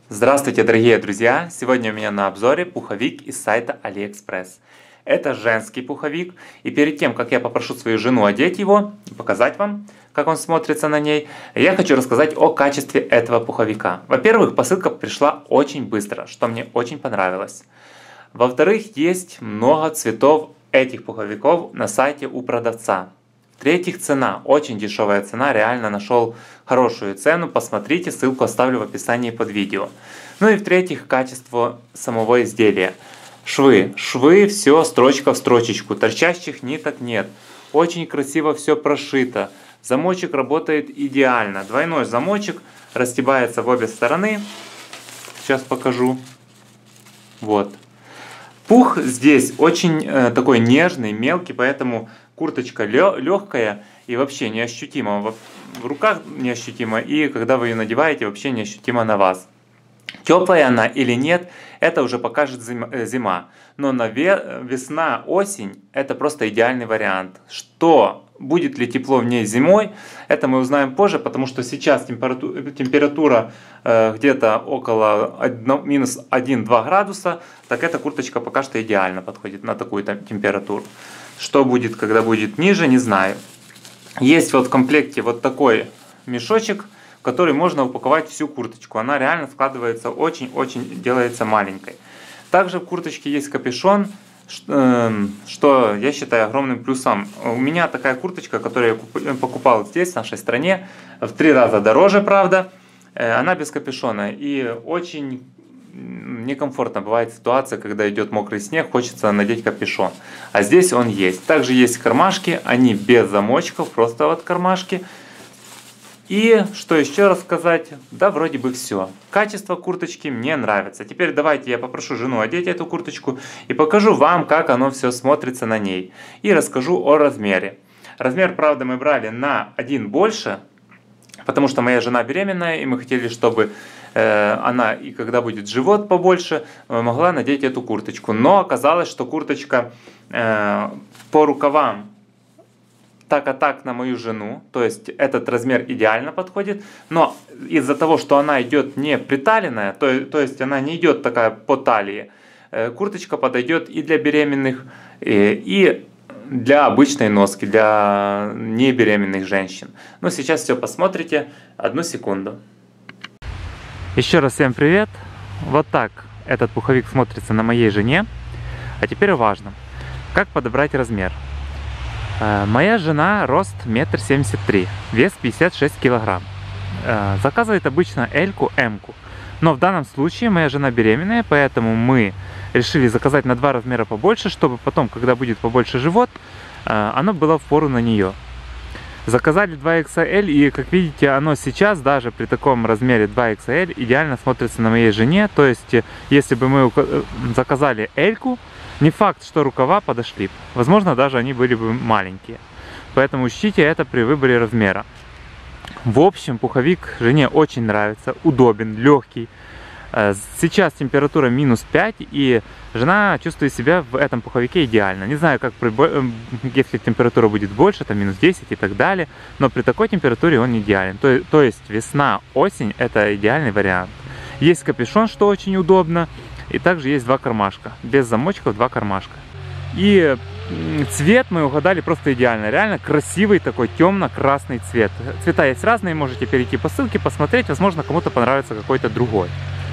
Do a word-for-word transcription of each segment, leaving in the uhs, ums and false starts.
Здравствуйте, дорогие друзья! Сегодня у меня на обзоре пуховик из сайта AliExpress. Это женский пуховик, и перед тем, как я попрошу свою жену одеть его и показать вам, как он смотрится на ней, я хочу рассказать о качестве этого пуховика. Во-первых, посылка пришла очень быстро, что мне очень понравилось. Во-вторых, есть много цветов этих пуховиков на сайте у продавца. В-третьих, цена. Очень дешевая цена, реально нашел хорошую цену. Посмотрите, ссылку оставлю в описании под видео. Ну и в-третьих, качество самого изделия. Швы. Швы, все строчка в строчечку. Торчащих ниток нет. Очень красиво все прошито. Замочек работает идеально. Двойной замочек расстегивается в обе стороны. Сейчас покажу. Вот. Пух здесь очень э, такой нежный, мелкий, поэтому курточка легкая и вообще неощутима. В, в руках неощутима, и когда вы ее надеваете, вообще неощутима на вас. Теплая она или нет, это уже покажет зима. Но на весна, осень это просто идеальный вариант. Что будет ли тепло в ней зимой, это мы узнаем позже, потому что сейчас температура, температура э, где-то около минус один-два градуса, так эта курточка пока что идеально подходит на такую температуру. Что будет, когда будет ниже, не знаю. Есть вот в комплекте вот такой мешочек, в который можно упаковать всю курточку. Она реально складывается очень-очень, делается маленькой. Также в курточке есть капюшон, что я считаю огромным плюсом. У меня такая курточка, которую я покупал здесь, в нашей стране, в три раза дороже, правда. Она без капюшона и очень некомфортно бывает ситуация, когда идет мокрый снег, хочется надеть капюшон. А здесь он есть. Также есть кармашки, они без замочков, просто вот кармашки. И что еще рассказать? Да, вроде бы все. Качество курточки мне нравится. Теперь давайте я попрошу жену одеть эту курточку и покажу вам, как оно все смотрится на ней. И расскажу о размере. Размер, правда, мы брали на один больше, потому что моя жена беременная, и мы хотели, чтобы э, она, и когда будет живот побольше, могла надеть эту курточку. Но оказалось, что курточка э, по рукавам так а так на мою жену, то есть этот размер идеально подходит, но из-за того, что она идет не приталенная, то, то есть она не идет такая по талии, э, курточка подойдет и для беременных, и, и для обычной носки, для небеременных женщин. Но сейчас все посмотрите, одну секунду. Еще раз всем привет. Вот так этот пуховик смотрится на моей жене. А теперь важно, как подобрать размер. Моя жена рост метр семьдесят три, вес пятьдесят шесть килограмм. Заказывает обычно эльку, эмку. Но в данном случае моя жена беременная, поэтому мы решили заказать на два размера побольше, чтобы потом, когда будет побольше живот, оно было впору на нее. Заказали два икс эль, и как видите, оно сейчас даже при таком размере два икс эль идеально смотрится на моей жене. То есть, если бы мы заказали эльку, не факт, что рукава подошли. Возможно, даже они были бы маленькие. Поэтому учтите это при выборе размера. В общем, пуховик жене очень нравится, удобен, легкий. Сейчас температура минус пять, и жена чувствует себя в этом пуховике идеально. Не знаю, как при, если температура будет больше, там минус десять и так далее, но при такой температуре он идеален. То, то есть весна, осень – это идеальный вариант. Есть капюшон, что очень удобно, и также есть два кармашка, без замочков два кармашка. И цвет мы угадали просто идеально, реально красивый такой темно-красный цвет. Цвета есть разные, можете перейти по ссылке, посмотреть, возможно, кому-то понравится какой-то другой.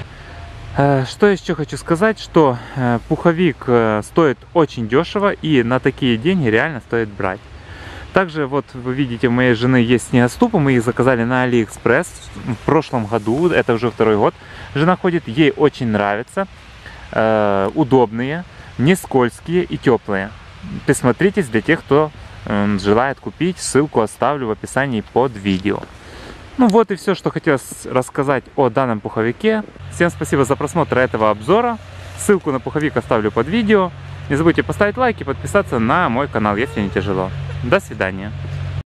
Что еще хочу сказать, что пуховик стоит очень дешево, и на такие деньги реально стоит брать. Также вот вы видите, у моей жены есть снегоступы, мы их заказали на AliExpress в прошлом году, это уже второй год. Жена ходит, ей очень нравится, э, удобные, не скользкие и теплые. Присмотритесь для тех, кто э, желает купить, ссылку оставлю в описании под видео. Ну вот и все, что хотелось рассказать о данном пуховике. Всем спасибо за просмотр этого обзора. Ссылку на пуховик оставлю под видео. Не забудьте поставить лайк и подписаться на мой канал, если не тяжело. До свидания.